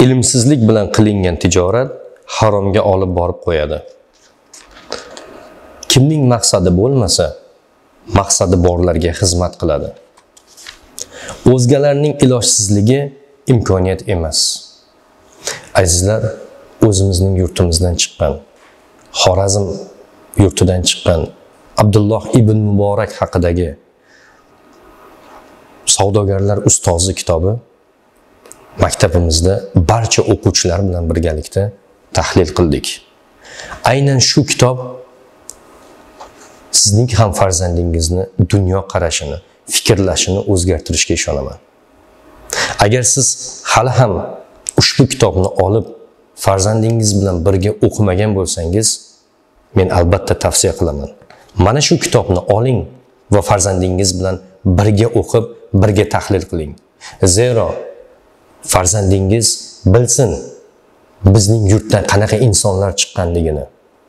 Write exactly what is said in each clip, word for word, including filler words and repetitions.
ilmsizlik bilan qilingan tijorat haromga olib borib qo'yadi. Kimning maqsadi bo'lmasa, maqsadi borlarga xizmat qiladi. O'zgalarning ilojsizligi imkoniyat emas. Azizlar, o'zimizning yurtimizdan chiqqan, Xorazm yurtidan chiqqan Abdulloh ibn Muborak haqidagi Savdogarlar ustozi kitobi maktabimizda barcha o'quvchilar bilan birgalikda tahlil qildik. Aynan shu kitob sizning ham farzandingizni dunyo qarashini, fikrlashini o'zgartirishga ishonaman. Agar siz hali ham ushbu kitobni olib farzandingiz bilan birga o'qimagan bo'lsangiz, men albatta tavsiya qilaman. Mana shu kitobni oling va farzandingiz bilan birga o'qib, birga tahlil qiling. Zero farzandingiz bilsin bizning yurtdan qanaqa insonlar chiqqanligini.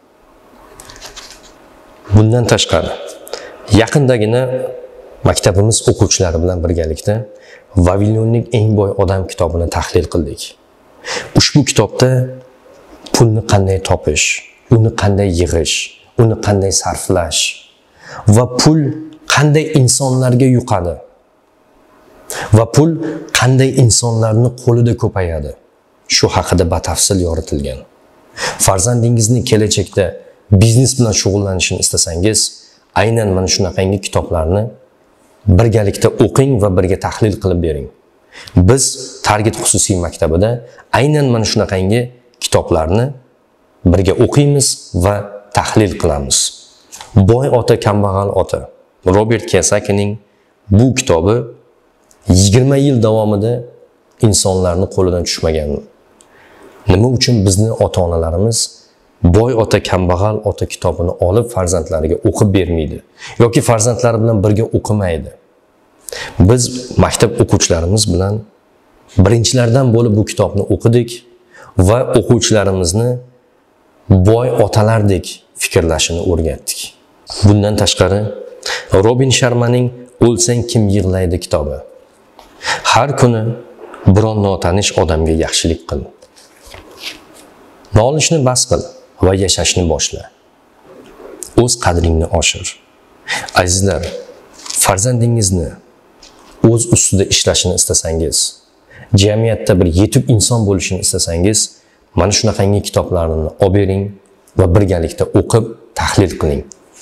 Bundan tashqari, yaqindagina maktabimiz o'quvchilari bilan birgalikda Vavilonning eng boy odam kitobini tahlil qildik. Ushbu kitobda pulni qanday topish, uni qanday yig'ish, uni qanday sarflash va pul qanday insonlarga yuqadi va pul qanday insonlarning qo'lida ko'payadi, shu haqida batafsil yoritilgan. Farzandingizni kelajakda biznes bilan shug'ullanishini istasangiz, aynan mana shunaqangi kitoblarni birgalikda o'qing va birga tahlil qilib bering. Biz Target xususiy maktabida aynan mana shunaqangi kitoblarni birga o'qiymiz va tahlil qilamiz. Boy ota, kambag'al ota, Robert Kiyosakining bu kitobi yigirma yil davomida insonlarni qo'lidan tushmagan. Nima uchun bizni ota-onalarimiz boy ota, kambag'al ota kitobini olib farzandlariga o'qib bermaydi yoki farzandlari bilan birga o'qimaydi? Biz maktab o'quvchilarimiz bilan birinchilardan bo'lib bu kitobni o'qidik va o'quvchilarimizni boy otalardek fikrlashini o'rgatdik. Bundan tashqari, Robin Sharmaning O'lsang kim yig'laydi kitobi. Har kuni biron notanish odamga yaxshilik qil. Nolishni bas qil va yashashni boshla. O'z qadringni oshir. Azizlar, farzandingizni o'z ustida ishlashini istasangiz, jamiyatda bir yetuk inson bo'lishini istasangiz, mana shunaqangi kitoblarni olib bering va birgalikda o'qib, tahlil qiling.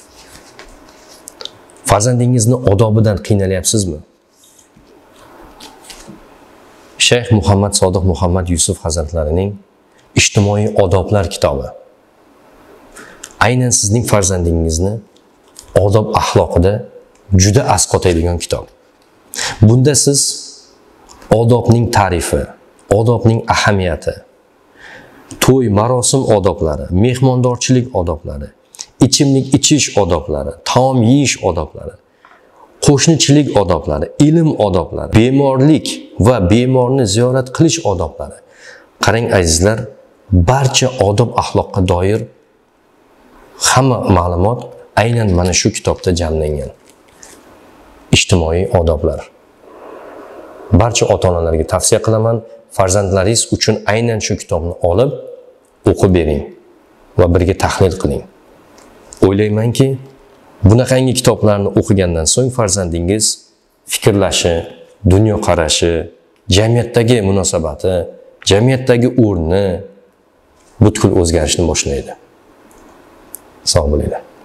Farzandingizni odobidan qiynalyapsizmi? Shayx Muhammad Sodiq Muhammad Yusuf hazratlarining Ijtimoiy odoblar kitobi aynan sizning farzandingizni odob axloqida juda asqotadigan kitob. Bunda siz odobning ta'rifi, odobning ahamiyati, to'y, marosim odoblari, mehmondorchilik odoblari, ichimlik ichish odoblari, taom yeyish odoblari, qo'shnichilik odoblari, ilm odoblari, bemorlik va bemorni ziyorat qilish odoblari. Qarang azizlar, barcha odob axloqqa doir hamma ma'lumot aynan mana shu kitobda jamlangan. Ijtimoiy odoblar. Barcha ota-onalarga tavsiya qilaman, farzandlaringiz uchun aynan shu kitobni olib o'qib bering va birga tahlil qiling. O'ylaymanki, bunaqangi kitoblarni o'qigandan so'ng farzandingiz fikrlashi, dunyo qarashi, jamiyatdagi munosabati, jamiyatdagi o'rni butkul o'zgarishni boshlaydi. Sog' bo'linglar.